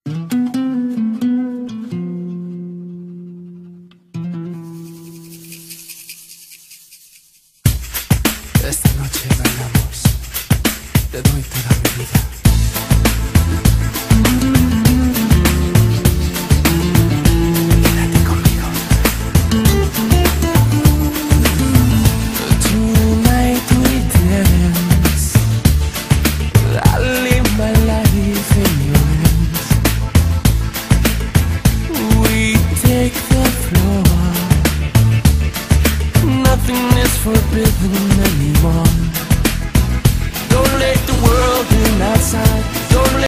Esta noche bailamos, te doy toda mi vida. Quédate conmigo. Tonight we dance, I live my life in your hands. We take the floor, nothing is forbidden anymore.